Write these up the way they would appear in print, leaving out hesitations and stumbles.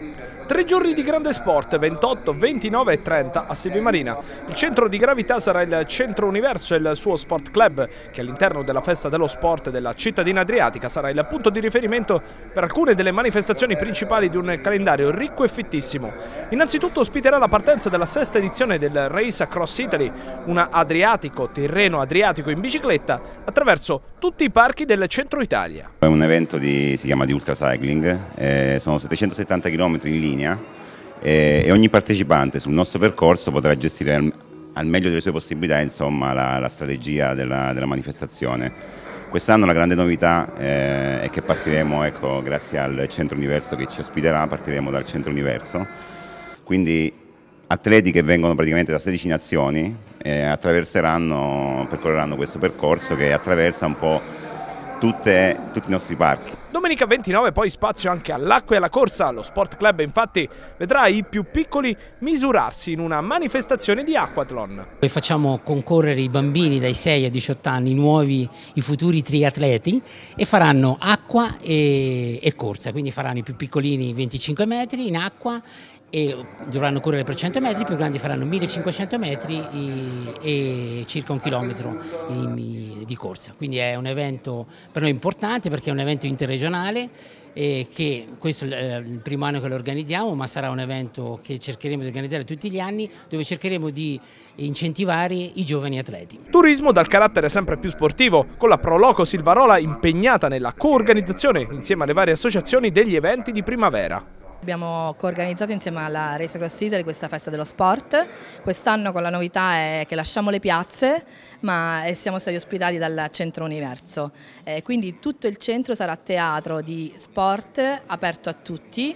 3 giorni di grande sport, 28, 29 e 30 a Sibia Marina. Il centro di gravità sarà il Centro Universo e il suo Sport Club, che all'interno della festa dello sport della cittadina adriatica sarà il punto di riferimento per alcune delle manifestazioni principali di un calendario ricco e fittissimo. Innanzitutto ospiterà la partenza della 6ª edizione del Race Across Italy, un Tirreno Adriatico in bicicletta attraverso tutti i parchi del centro Italia. È un evento si chiama di ultracycling, sono 770 km in linea e ogni partecipante sul nostro percorso potrà gestire al meglio delle sue possibilità, insomma, la strategia della manifestazione. Quest'anno la grande novità è che partiremo, ecco, grazie al Centro Universo che ci ospiterà, partiremo dal Centro Universo, quindi atleti che vengono praticamente da 16 nazioni percorreranno questo percorso che attraversa un po' tutti i nostri parchi. Domenica 29 poi spazio anche all'acqua e alla corsa. Lo Sport Club infatti vedrà i più piccoli misurarsi in una manifestazione di aquathlon. Noi facciamo concorrere i bambini dai 6 ai 18 anni, i futuri triatleti, e faranno acqua e corsa, quindi faranno i più piccolini 25 metri in acqua e dovranno correre per 100 metri, i più grandi faranno 1500 metri e circa 1 chilometro di corsa. Quindi è un evento per noi importante perché è un evento interregionale e che questo è il primo anno che lo organizziamo, ma sarà un evento che cercheremo di organizzare tutti gli anni, dove cercheremo di incentivare i giovani atleti. Turismo dal carattere sempre più sportivo, con la Pro Loco Silvarola impegnata nella coorganizzazione insieme alle varie associazioni degli eventi di primavera. Abbiamo coorganizzato insieme alla Race Across Italy questa festa dello sport. Quest'anno con la novità è che lasciamo le piazze, ma siamo stati ospitati dal Centro Universo. Quindi tutto il centro sarà teatro di sport aperto a tutti,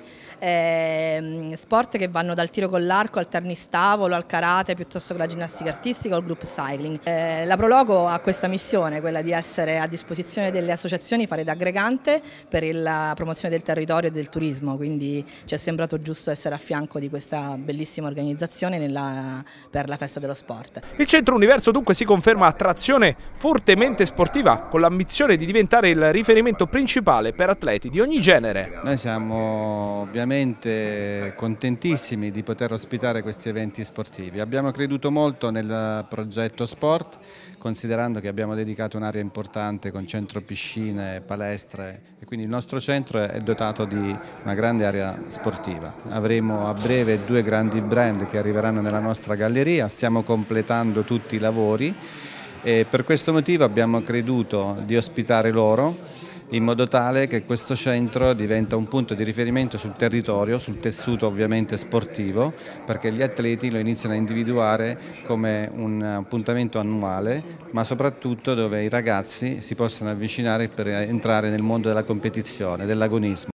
sport che vanno dal tiro con l'arco al tennistavolo, al karate, piuttosto che la ginnastica artistica o il group cycling. La Prologo ha questa missione, quella di essere a disposizione delle associazioni, fare da aggregante per la promozione del territorio e del turismo, quindi ci è sembrato giusto essere a fianco di questa bellissima organizzazione per la festa dello sport. Il Centro Universo dunque si conferma attrazione fortemente sportiva, con l'ambizione di diventare il riferimento principale per atleti di ogni genere. Noi siamo ovviamente contentissimi di poter ospitare questi eventi sportivi. Abbiamo creduto molto nel progetto sport, considerando che abbiamo dedicato un'area importante con centro piscine, palestre, e quindi il nostro centro è dotato di una grande area sportiva. Avremo a breve 2 grandi brand che arriveranno nella nostra galleria, stiamo completando tutti i lavori e per questo motivo abbiamo creduto di ospitare loro, in modo tale che questo centro diventa un punto di riferimento sul territorio, sul tessuto ovviamente sportivo, perché gli atleti lo iniziano a individuare come un appuntamento annuale, ma soprattutto dove i ragazzi si possono avvicinare per entrare nel mondo della competizione, dell'agonismo.